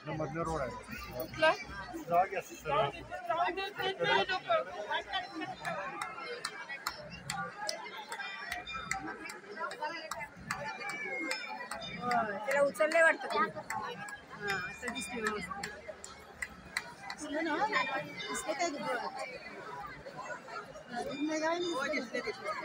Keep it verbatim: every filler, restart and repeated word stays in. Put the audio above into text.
मधलं रोड आहे कुठला जागे त्याला उचलले वाटतं हां असं दिसले ना दिसले काय